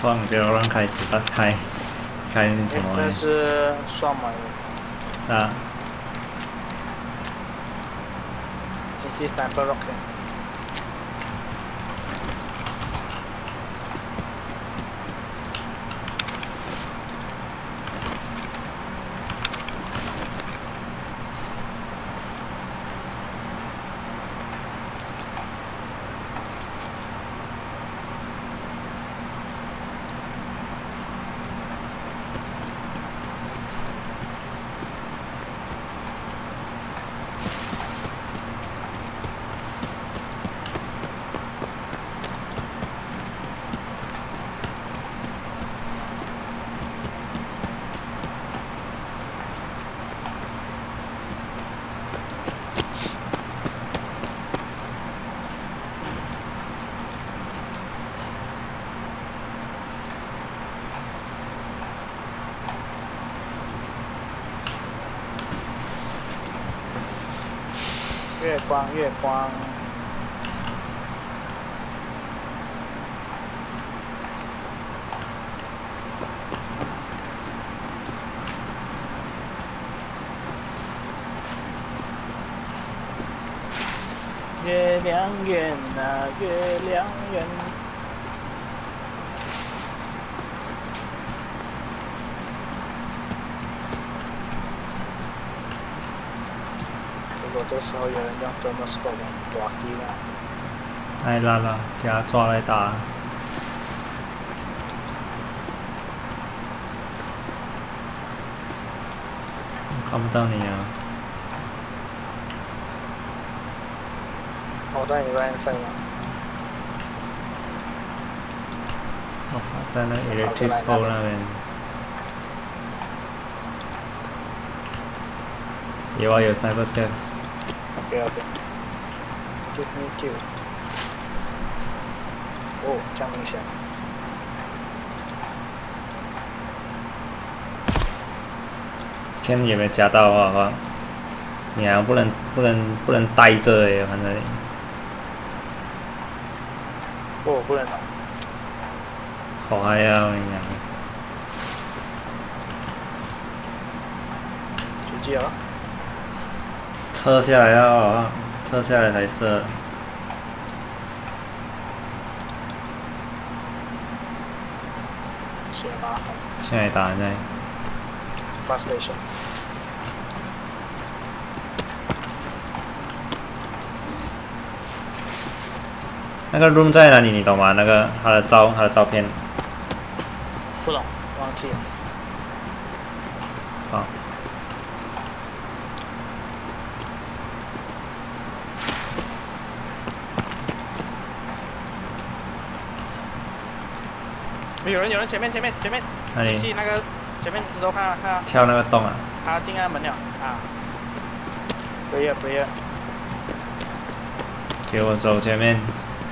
放不要乱开子弹，开什么？ 那是双门的。 啊。 CT Sniper Rocket。月光，月光。月亮圆啊，月亮圆。如果这时候有人用 thermoscope 刮机了， 来拉了，给他抓来打。看不到你啊！ 我在你边上。 哦，在那 electric pole 那边。有啊，有 sniper scan。OK。 Give me kill。哦，这样明显。 看有没有夹到的话，你还不能待着哎，反正。 哦，不能打。 手还要那样。 GG了。 撤下来要，撤下来才射。现在打在。 Bus station。 那个 room 在哪里？你懂吗？那个他的照片。 不懂，忘记了。 好。 有人，前面。 哪里？ 那个前面石头看。 跳那个洞啊！ 他进暗门了啊！不要！ 给我走前面。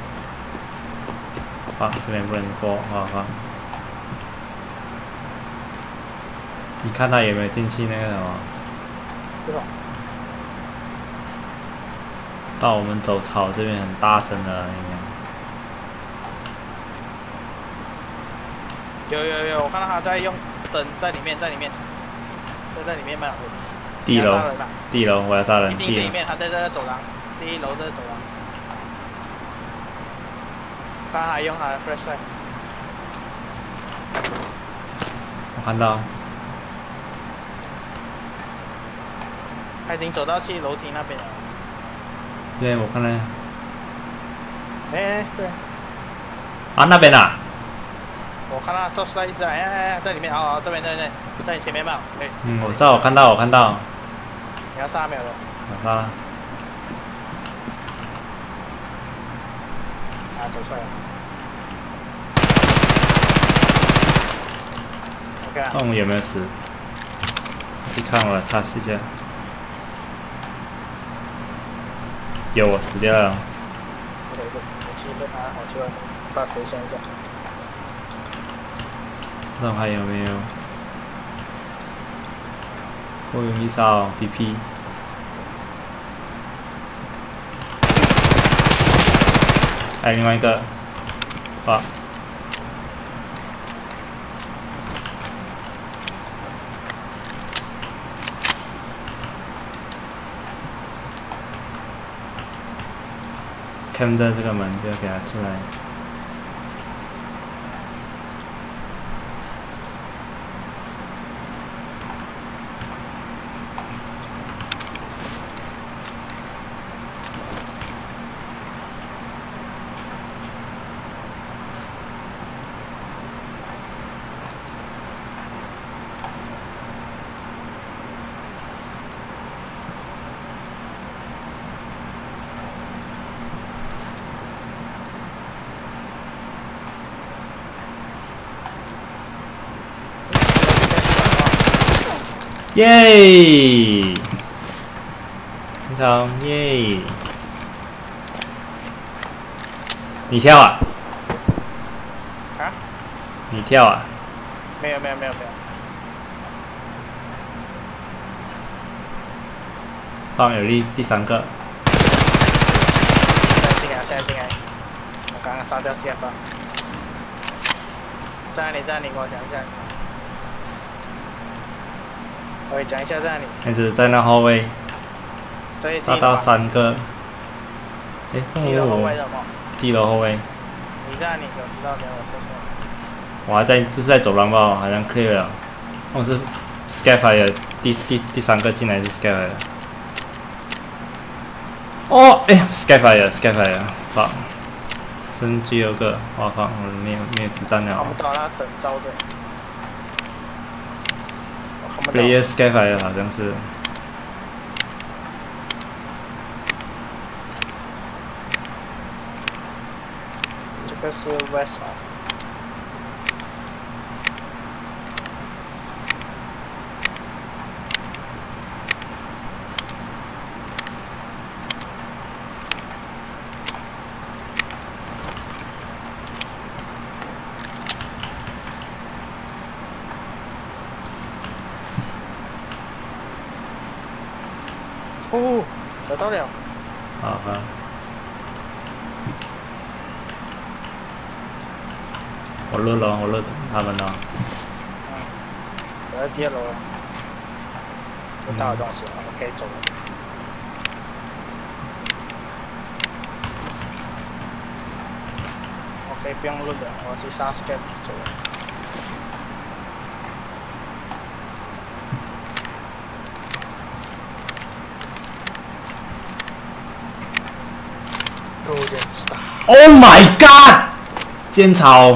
啊，这边不能过，好。你看他有没有进去那个什么？ 不懂。 到我们走草这边很大声的，应该。 有，我看到他在用灯在里面，在里面吗？ 地楼，我要杀人。 一进去里面，他在这个走廊，第1楼这个走廊。他还用他的 flashlight。 我看到。 他已经走到去楼梯那边了。 这边我看到。 对。 啊，那边啊。 我看到 torchlight 一直在里面，这边，在你前面嘛， 我知道，我看到。 你要杀没有了？ 我杀了。 走出来了。OK 啊。 看我们有没有死？去看我的 task 一下。有，我死掉了。 我去被他，我去外面把谁先一下。 不知道还有没有？我用一烧 PP。还有另外一个， cam 着这个门，不要给他出来。耶！很长耶！你跳啊？ 啊？ 你跳啊？ 没有。 放有力，第3个。 现在进来。我刚刚杀掉 CF 了。在哪里？跟我讲一下。我讲一下在哪里。 还是在那后卫。杀到3个。哎， 地楼后卫的吗？ 地楼后卫。 你在哪里？我知道你我说错了。 我还在，就是在走廊吧，好像 clear 了。我是 Skyfire 第3个进来是 Skyfire。哦，哎 ，Skyfire， fuck， 剩最后个，我靠，我没有子弹了。 看不到他等招的。 Player Skyfire 好像是。 这个是 West 啊。哦，得到了。 好哈。我录他们了。 我在第2楼了。得到的东西，我们可以走了。OK， 不用录了，我去杀 Skype 走了。 Oh my god！ 尖潮，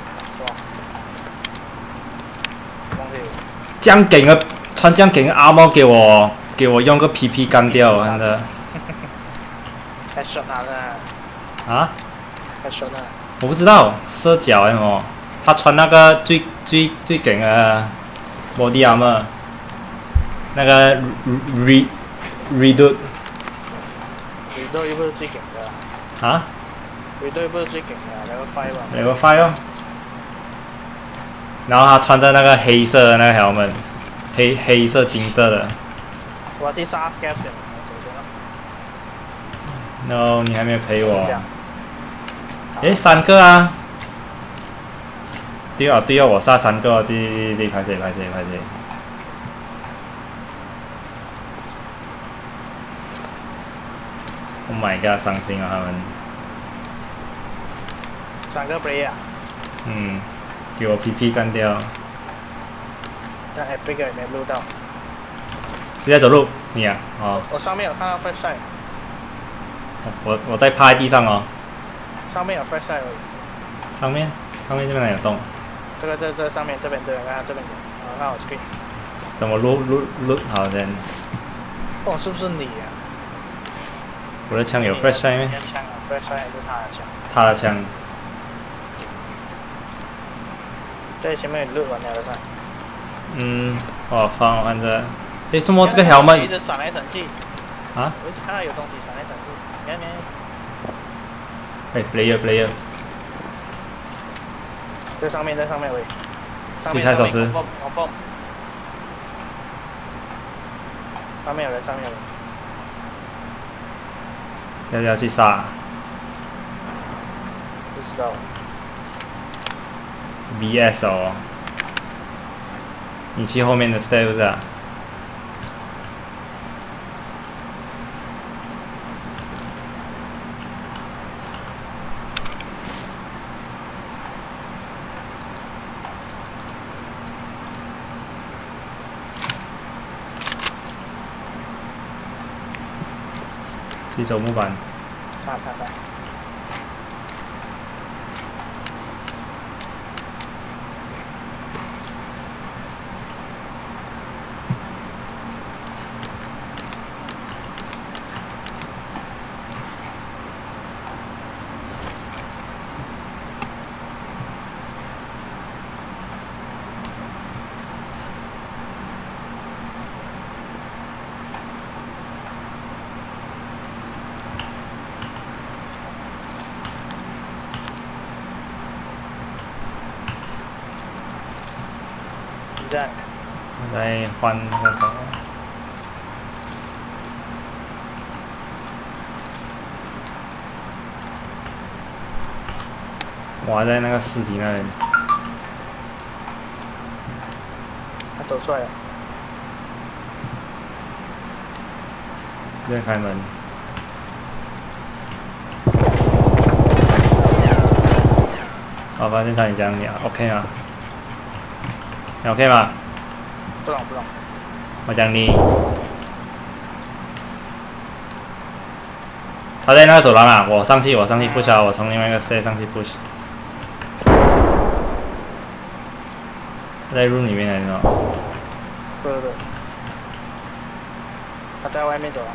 这样给个穿这样给个阿猫给我用个 PP 干掉，真的。 太爽了！ 啊？ 太爽了！ 我不知道，射脚哎哦，他穿那个最顶的 body armor， 那个 redo。 redo 又不是最顶的。 啊？ 回队不是最顶的 ，level 5吧 ？level 5哦。然后他穿着那个黑色的那个 helmet， 黑色金色的。 我要去杀 Scav 先，走先了。No， 你还没有陪我。诶，3个啊！对哦，我杀3个哦，对，拍谁。Oh my god， 伤心啊他们。 3个 player。 嗯，给我 PP 干掉。 但 Epic 也没录到。 现在走路，你啊，哦。 我上面有看到 flash sight。 我在趴在地上哦。 上面有 flash sight 而已。 上面这边哪有洞？ 这上面这边，看这边。好，那我 screen。 等我录好先。 哦，是不是你呀？ 我的枪有 flash sight 吗？ 枪啊 ，flash sight 是他的枪。 他的枪。 对，前面录完了的噻。 我看着，诶，怎么这个 helmet 一直闪来闪去。 啊？ 我一直看到有东西闪来闪去，你看。 哎 ，player。 在上面喂。上面。 太小时。 我蹦。上面有人。 要去杀。 不知道。 BS 哦。你去后面的 stairs 啊。 洗手木板。 看。 在换那个什么？我还在那个尸体那里。 他走出来了。 在开门。好，发现场你这样你 OK 吗？你 OK 吗？ 不懂。 我讲你。他在那个走廊啊，我上去 push 啊，我从另外一个 stairs 上去 push。他在 room 里面来着。 对，他在外面走了。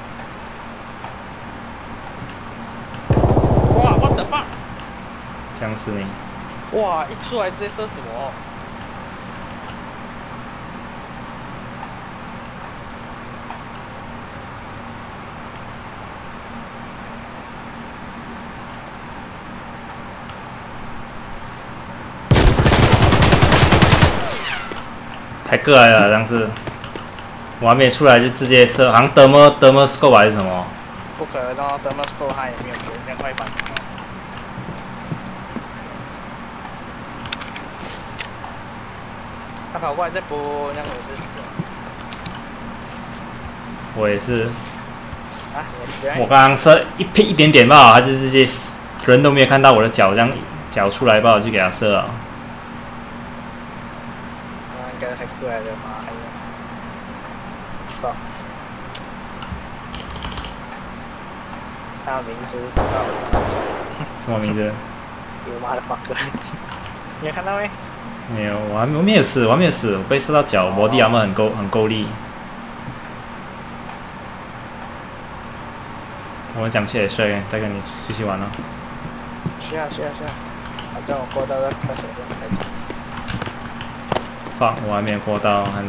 哇 ，what the fuck！ 僵尸你！ 哇，一出来直接射死我！ 太个来了，当时我还没出来就直接射，好像德摩scope 还是什么？ 不可能哦，德摩斯科他也没有给人家快板。他跑过来再播，那我就死了。 我也是。 啊， 我刚刚射一点点吧，他就直接人都没有看到我的脚，这样脚出来吧，我就给他射了。 应该还过来的吗？还有，操！他的名字不知道。 什么名字？ 有妈的 fuck！ 你有看到没？ 没有，我没有死，我被射到脚，摩的armor很够力。我们讲起来睡，再跟你继续玩了。 是啊，反正我过到这快手就开场。 放，我还没有过到，看着。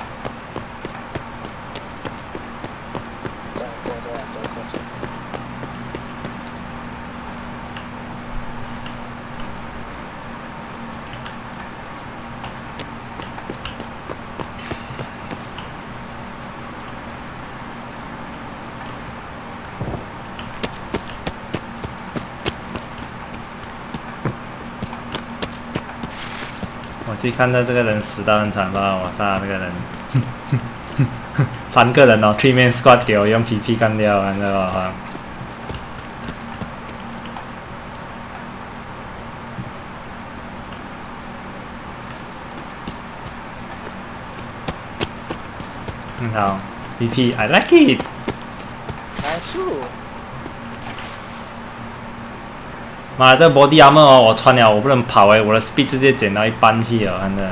再过这两周快手。 我去看到这个人死到很惨吧，我杀那个人，3个人哦，3 man squad 给我用 PP 干掉，看到吧？很好 ，PP I like it。 nice。 妈，这 body armor 哦，我穿了我不能跑哎，我的 speed 直接减到一半去了，看着。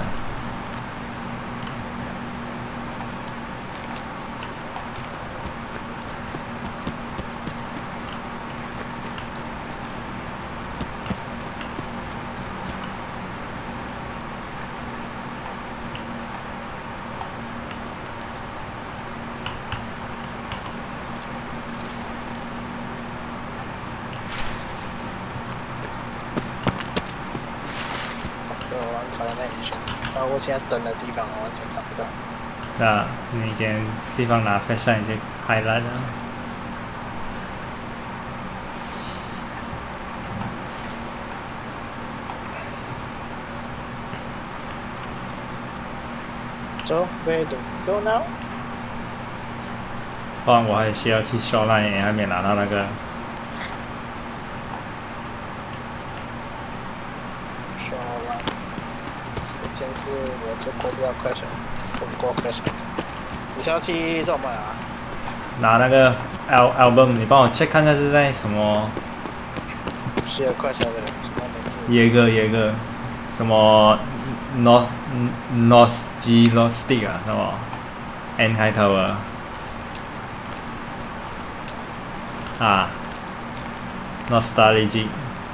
我现在等的地方我完全找不到。 对啊，那间地方拿 flashlight 已经highlight了。 走 ，Where do go now？ 不然我还需要去show line，还没拿到那个。 先是我就过不了快手，我过快手。你是要去做什么啊？ 拿那个 album， 你帮我 check 看看是在什么是要快车的什么名字？ 耶个什么 nostalgic 啊，什么 N 开头啊nostalgic。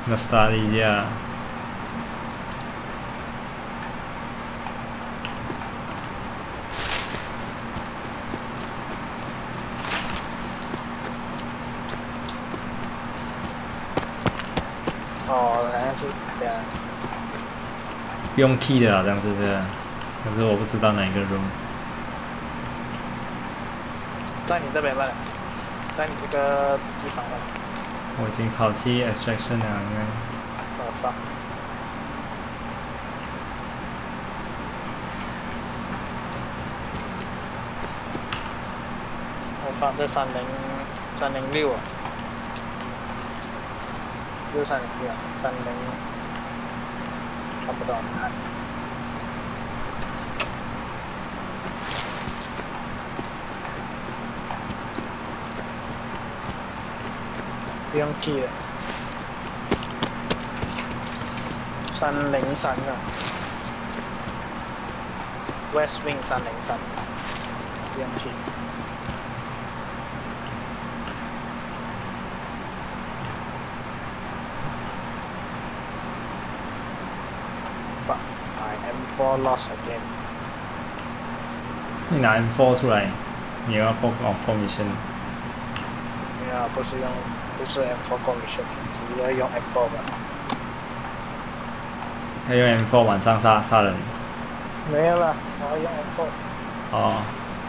哦，好像是这样。 不用 key 的好像是这样，可是我不知道哪一个 room。 在你这边吧，在你这个地方吧。 我已经跑去 extraction 了，应该。 放。我放在306啊，6306，30，看不到，看。不用记了，303啊 ，West Wing 303，不用记。I am4 lost again。 你拿 M4 出来，你要报commission。 没有，不是M4 commission， 只要用 M4 吧。 要用 M4 晚上杀人？ 没有啦，我要用 M4。 哦。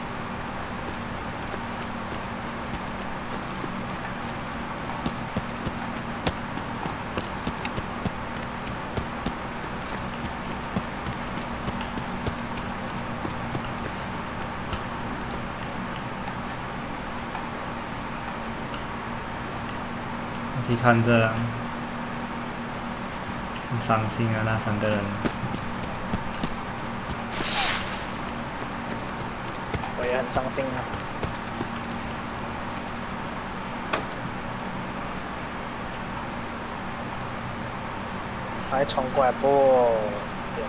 去看这，很伤心啊，那3个人。 我也很伤心啊。还冲过来不死掉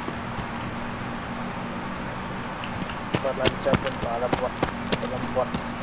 了。Balanca pun tak dapat lembut.